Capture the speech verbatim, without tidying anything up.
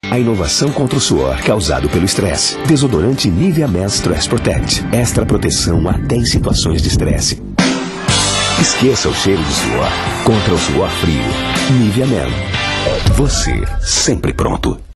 A inovação contra o suor causado pelo estresse. Desodorante Nivea Men Stress Protect. Extra proteção até em situações de estresse. Esqueça o cheiro de suor. Contra o suor frio. Nivea Men. Você sempre pronto.